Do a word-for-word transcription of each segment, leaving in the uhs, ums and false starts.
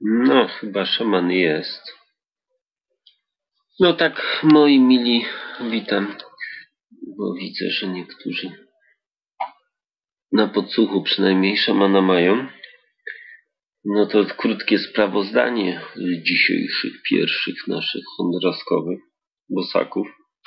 No, chyba szaman jest. No tak, moi mili, witam. Bo widzę, że niektórzy na podsłuchu przynajmniej szamana mają. No to krótkie sprawozdanie z dzisiejszych pierwszych naszych hondraskowych bosaków.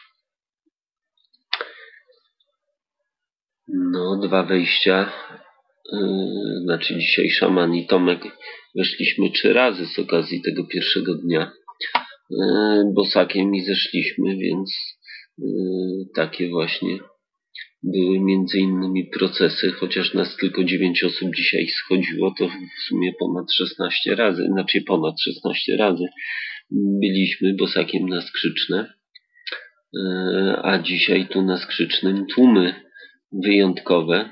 No, dwa wejścia. Yy, znaczy dzisiaj szaman i Tomek weszliśmy trzy razy z okazji tego pierwszego dnia yy, bosakiem i zeszliśmy, więc yy, takie właśnie były między innymi procesy, chociaż nas tylko dziewięć osób dzisiaj schodziło, to w sumie ponad szesnaście razy, znaczy ponad szesnaście razy byliśmy bosakiem na Skrzyczne, yy, a dzisiaj tu na Skrzycznym tłumy wyjątkowe.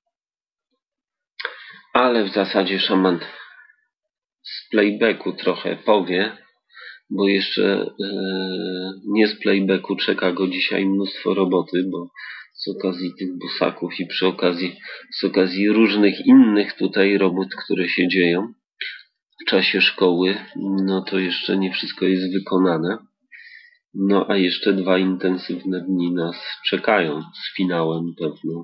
Ale w zasadzie szaman z playbacku trochę powie, bo jeszcze yy, nie z playbacku czeka go dzisiaj mnóstwo roboty, bo z okazji tych bosaków i przy okazji, z okazji różnych innych tutaj robót, które się dzieją w czasie szkoły, no to jeszcze nie wszystko jest wykonane. No a jeszcze dwa intensywne dni nas czekają z finałem pewno.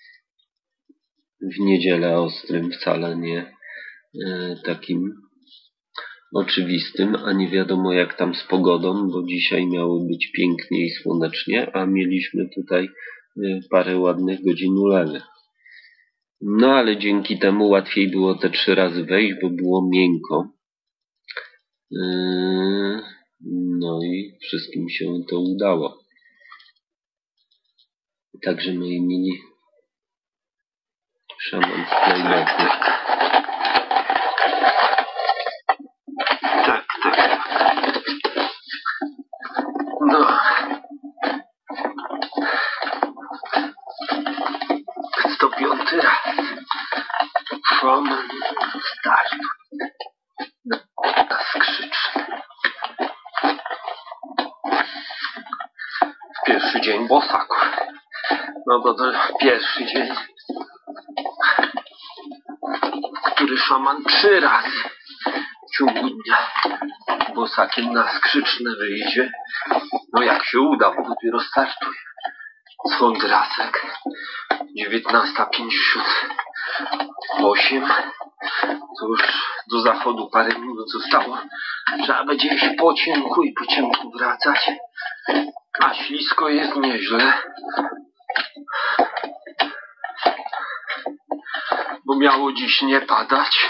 W niedzielę ostrym, wcale nie e, takim oczywistym, a nie wiadomo jak tam z pogodą, bo dzisiaj miało być pięknie i słonecznie, a mieliśmy tutaj e, parę ładnych godzin ulewy. No ale dzięki temu łatwiej było te trzy razy wejść, bo było miękko. E, no i wszystkim się to udało. Także moi mili, szaman z playbacku. Tak, tak. No. sto piąty raz. Szaman start. Na, na Skrzyczny. Pierwszy dzień bosaków. No bo to pierwszy dzień, który szaman trzy razy w ciągu dnia bosakiem na Skrzyczne wyjdzie. No jak się uda, bo dopiero startuje. Z Hondrasek. dziewiętnasta pięćdziesiąt osiem. To już do zachodu parę minut zostało. Trzeba będzie iść po ciemku i po ciemku wracać. A ślisko jest nieźle. Bo miało dziś nie padać.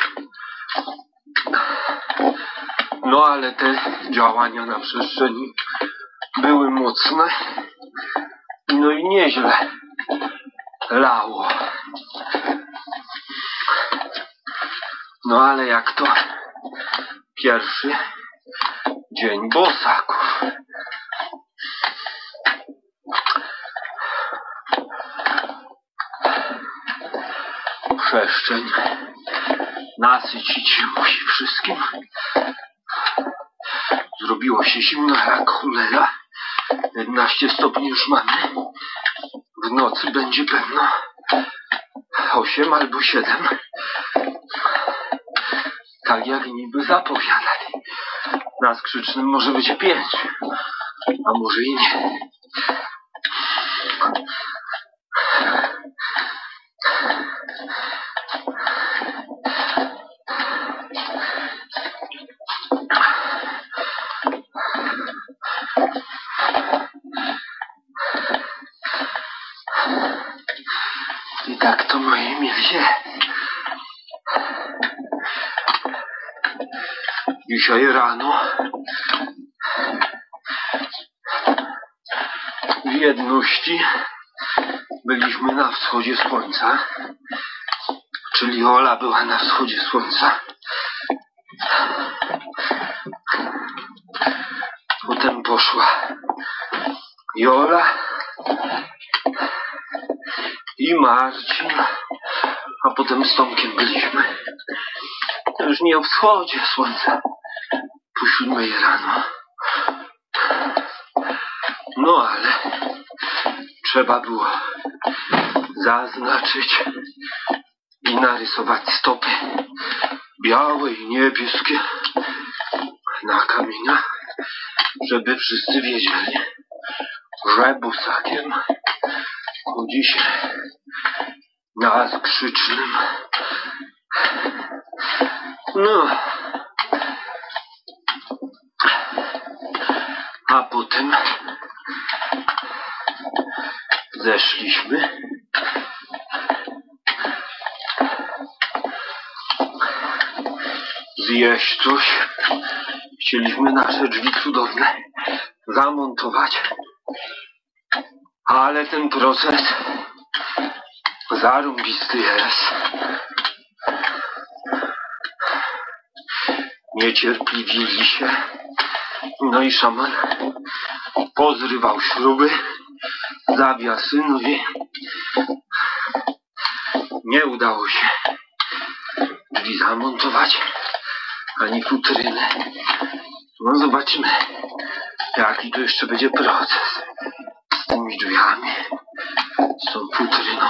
No ale te działania na przestrzeni były mocne. No i nieźle lało. No ale jak to pierwszy dzień bosaków. Przestrzeń nasycić się musi wszystkim. Zrobiło się zimno jak cholera. jedenaście stopni już mamy. W nocy będzie pewno osiem albo siedem. Tak jak niby zapowiadali. Na Skrzycznym może być pięć. A może i nie. I tak to moi mili. Dzisiaj rano w jedności byliśmy na wschodzie słońca, czyli Ola była na wschodzie słońca. Potem poszła Jola i Marcin, a potem z Tomkiem byliśmy. To już nie o wschodzie słońca, po siódmej rano. No ale trzeba było zaznaczyć i narysować stopy białe i niebieskie na kamieniach, żeby wszyscy wiedzieli, że bosakiem chodzi się na skrzycznym. No, a potem zeszliśmy zjeść coś. Chcieliśmy nasze drzwi cudowne zamontować, ale ten proces zarąbisty jest. Niecierpliwili się. No i szaman pozrywał śruby, zawiasy, no i nie udało się drzwi zamontować, ani futryny. No zobaczymy, jaki to jeszcze będzie proces z tymi drzwiami, z tą futryną.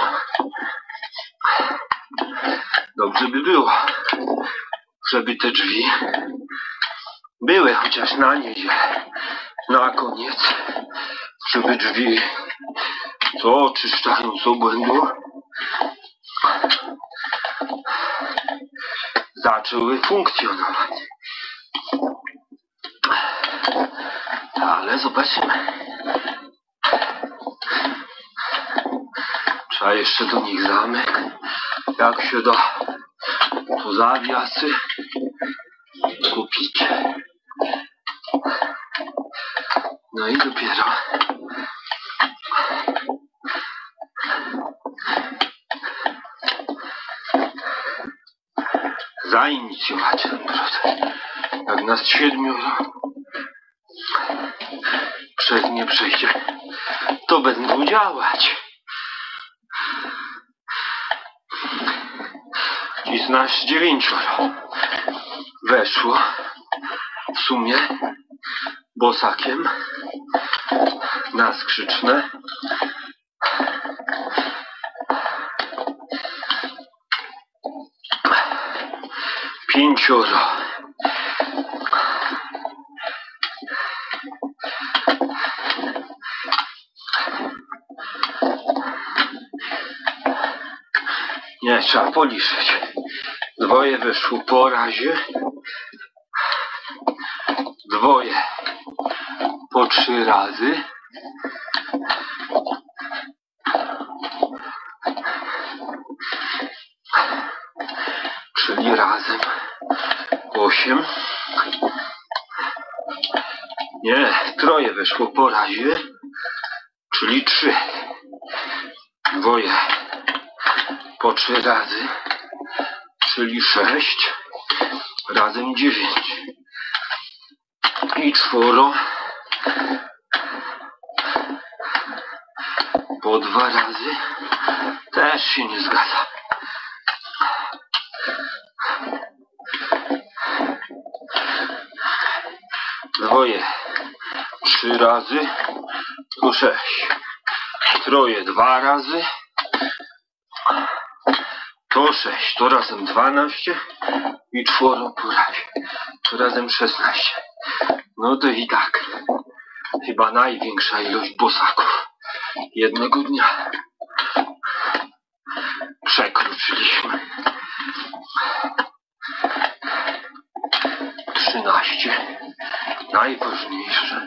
Dobrze by było, żeby te drzwi były chociaż na niedzielę, na koniec, żeby drzwi, co oczyszczają z obłędu, zaczęły funkcjonować. Ale zobaczymy. Trzeba jeszcze do nich zamek, jak się da, to zawiasy kupić. No i dopiero zainicjować ten proces. Jak nas siedmioro przez nie przejdzie, to będą działać. I z nas dziewięcioro weszło w sumie bosakiem na skrzyczne. Pięcioro nie, trzeba policzyć. Dwoje wyszło po razie, dwoje po trzy razy, czyli razem osiem. Nie, troje wyszło po razie, czyli trzy. Dwoje po trzy razy, czyli sześć, razem dziewięć. I czworo po dwa razy, też się nie zgadza. Dwoje trzy razy, to sześć. Troje dwa razy, to sześć, to razem dwanaście i czworo po razie, to razem szesnaście. No to i tak, chyba największa ilość bosaków jednego dnia przekroczyliśmy. trzynaście, najważniejsze.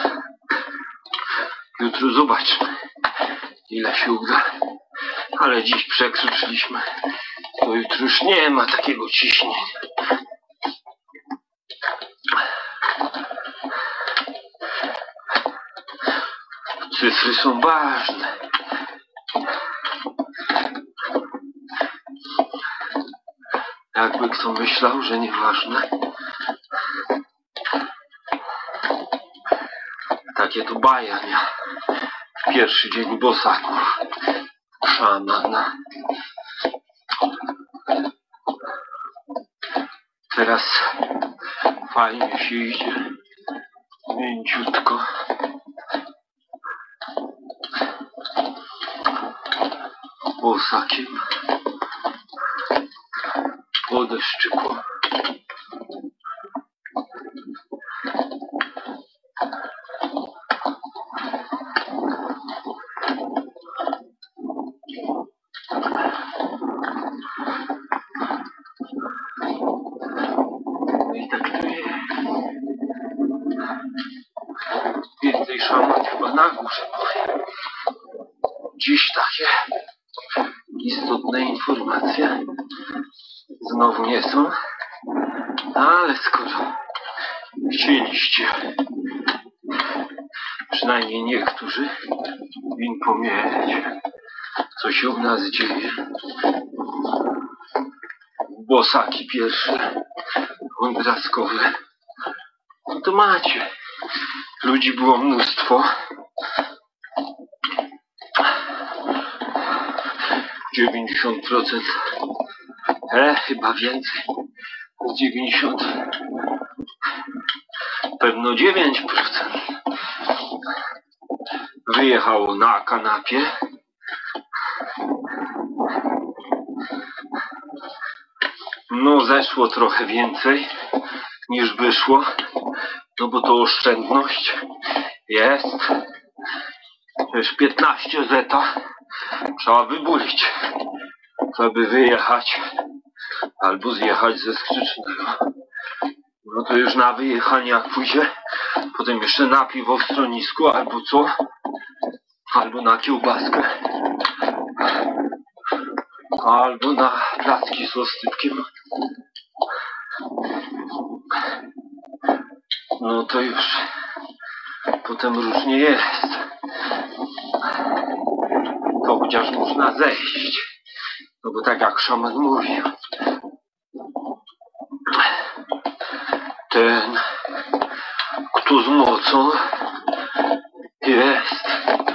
Jutro zobaczmy, ile się uda. Ale dziś przekroczyliśmy, to jutro już nie ma takiego ciśnienia. Cyfry są ważne. Jakby kto myślał, że nieważne. Takie to bajania. Pierwszy dzień bosaków. Szamana. Teraz fajnie się idzie. Mięciutko. Bosakiem. Po deszczyku. takie istotne informacje znowu nie są, ale skoro chcieliście, przynajmniej niektórzy, informować, co się u nas dzieje, bosaki pierwsze, wądrazkowe, no to macie. Ludzi było mnóstwo. dziewięćdziesiąt procent, e, chyba więcej, dziewięćdziesiąt, pewno dziewięć procent wyjechało na kanapie. No zeszło trochę więcej niż wyszło, no bo to oszczędność jest. Przecież piętnaście zeta trzeba wybulić, żeby wyjechać albo zjechać ze Skrzycznego. No to już na wyjechanie jak pójdzie, potem jeszcze na piwo w schronisku albo co, albo na kiełbaskę, albo na placki z oscypkiem. No to już potem różnie jest. To chociaż można zejść. No bo tak jak szaman mówił, ten, kto z mocą jest,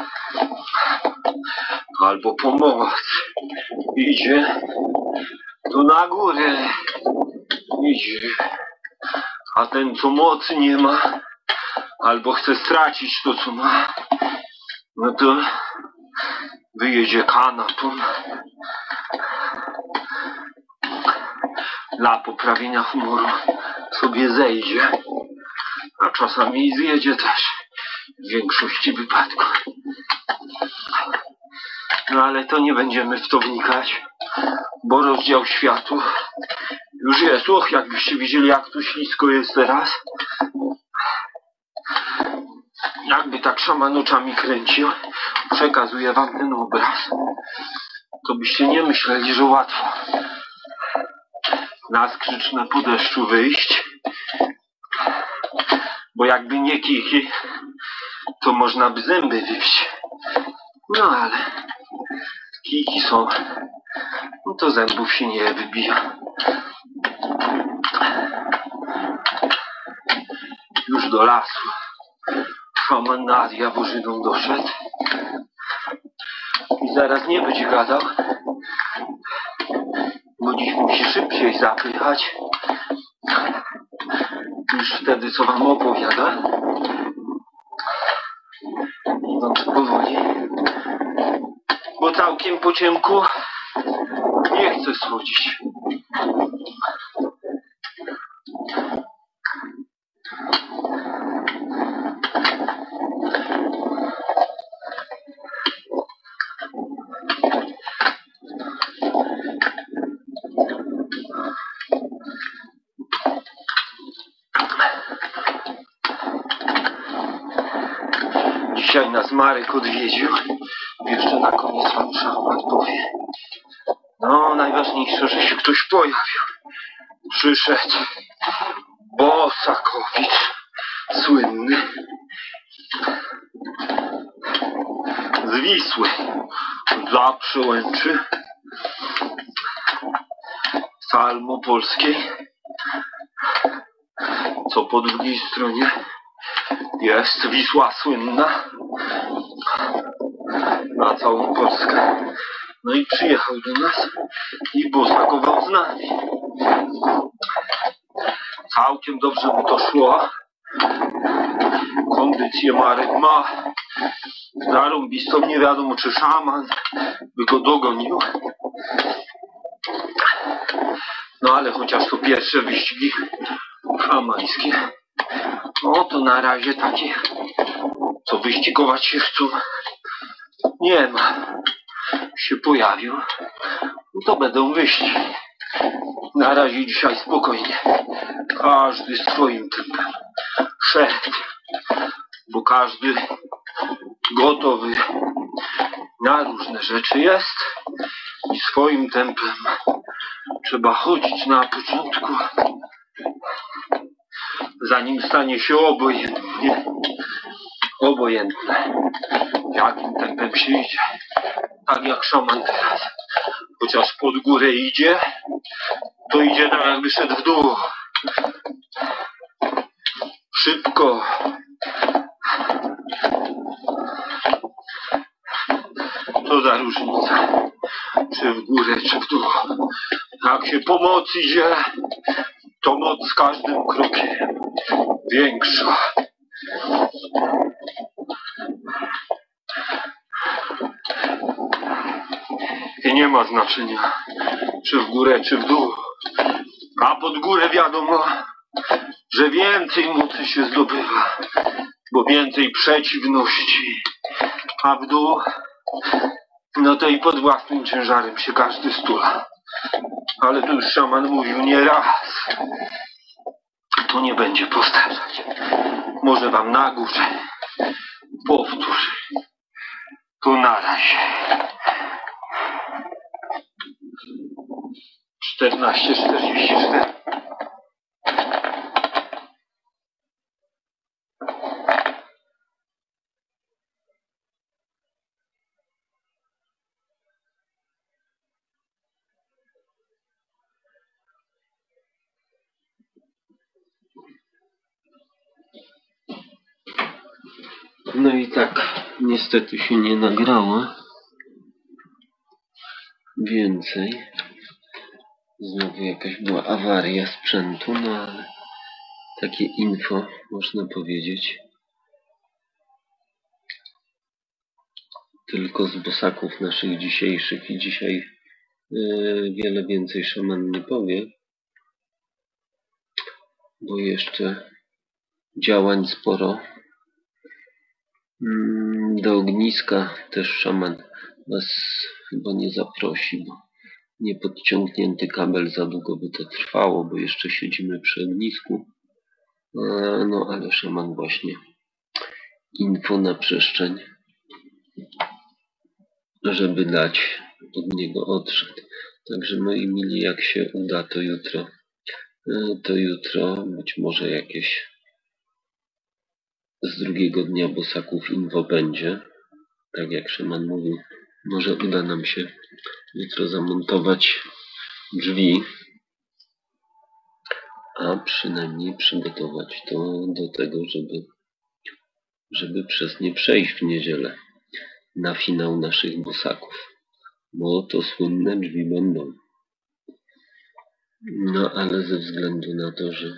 albo pomoc idzie, to na górę idzie. A ten, co mocy nie ma, albo chce stracić to, co ma, no to wyjedzie kanapą dla poprawienia humoru, sobie zejdzie, a czasami i zjedzie też w większości wypadków. No ale to nie będziemy w to wnikać, bo rozdział światu już jest. Och, jakbyście widzieli, jak tu ślisko jest teraz. Jakby tak szaman oczami kręcił, przekazuję wam ten obraz, to byście nie myśleli, że łatwo na Skrzyczne po deszczu wyjść, bo jakby nie kichy, to można by zęby wybić. No ale kichy są, no to zębów się nie wybija. Już do lasu szaman nad Jaworzyną doszedł i zaraz nie będzie gadał, bo dziś musi szybciej zapychać niż wtedy, co wam opowiada. Idąc powoli, bo całkiem po ciemku nie chcę schodzić. Dzisiaj nas Marek odwiedził. Jeszcze na koniec wam szaman powie. No, najważniejsze, że się ktoś pojawił. Przyszedł Bosakowicz, słynny, z Wisły, za Przełęczy, Salmopolskiej, co po drugiej stronie jest Wisła słynna na całą Polskę. No i przyjechał do nas i bosakował z nami. Całkiem dobrze mu to szło. Kondycję Marek ma zarąbistą, nie wiadomo czy szaman by go dogonił. No ale chociaż to pierwsze wyścigi szamańskie, no to na razie takich, co wyścigować się chcą, nie ma. Się pojawił, no to będą wyścigi. Na razie dzisiaj spokojnie. Każdy swoim tempem szedł, bo każdy gotowy na różne rzeczy jest i swoim tempem trzeba chodzić na początku, zanim stanie się obojętnie. Obojętne, jakim tempem się idzie. Tak jak szaman teraz. Chociaż pod górę idzie, to idzie tak jakby szedł w dół. Szybko. Co za różnica, czy w górę, czy w dół. Jak się po moc idzie, to moc z każdym krokiem większa. I nie ma znaczenia, czy w górę, czy w dół. A pod górę wiadomo, że więcej mocy się zdobywa, bo więcej przeciwności. A w dół, no to i pod własnym ciężarem się każdy stula. Ale tu już szaman mówił nie raz. To nie będzie powtarzać. Może wam na górze powtórzę. To na razie. czternaście czterdzieści cztery. No i tak, niestety się nie nagrało więcej. Znowu jakaś była awaria sprzętu, no ale takie info można powiedzieć. Tylko z bosaków naszych dzisiejszych i dzisiaj yy, wiele więcej szaman nie powie, bo jeszcze działań sporo. Yy, do ogniska też szaman was chyba nie zaprosi, bo niepodciągnięty kabel za długo by to trwało, bo jeszcze siedzimy przy ognisku. Yy, no ale szaman właśnie info na przestrzeń, żeby dać, od niego odszedł. Także moi mili, jak się uda, to jutro, to jutro być może jakieś z drugiego dnia bosaków info będzie. Tak jak szaman mówił, może uda nam się jutro zamontować drzwi, a przynajmniej przygotować to do tego, żeby, żeby przez nie przejść w niedzielę na finał naszych bosaków. Bo to słynne drzwi będą. No ale ze względu na to, że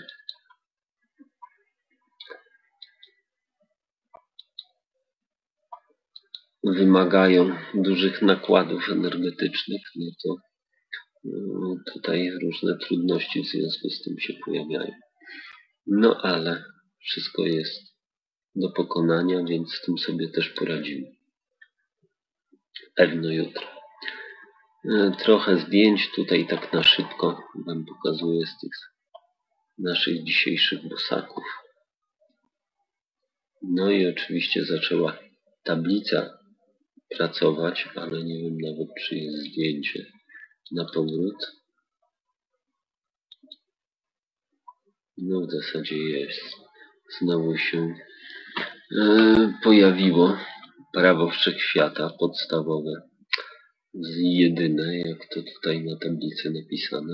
wymagają dużych nakładów energetycznych, no to no, tutaj różne trudności w związku z tym się pojawiają. No ale wszystko jest do pokonania, więc z tym sobie też poradzimy. Pewno jutro. Trochę zdjęć tutaj tak na szybko wam pokazuję z tych naszych dzisiejszych bosaków. No i oczywiście zaczęła tablica pracować, ale nie wiem nawet, czy jest zdjęcie na powrót. No w zasadzie jest. Znowu się yy, pojawiło prawo wszechświata podstawowe, jedyne, jak to tutaj na tablicy napisane.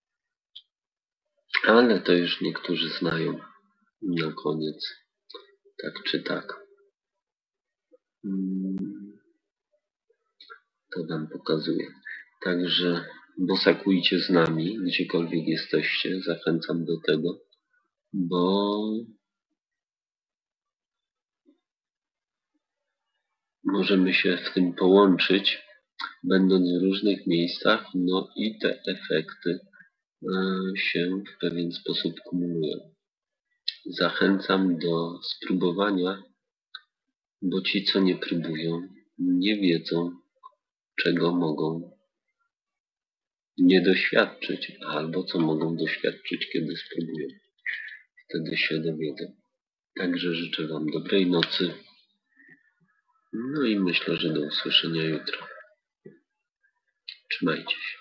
Ale to już niektórzy znają na koniec. Tak czy tak. To wam pokazuję. Także bosakujcie z nami, gdziekolwiek jesteście. Zachęcam do tego, bo możemy się w tym połączyć, będąc w różnych miejscach, no i te efekty się w pewien sposób kumulują. Zachęcam do spróbowania, bo ci, co nie próbują, nie wiedzą, czego mogą nie doświadczyć, albo co mogą doświadczyć, kiedy spróbują. Wtedy się dowiedzą. Także życzę wam dobrej nocy. No i myślę, że do usłyszenia jutro. Trzymajcie się.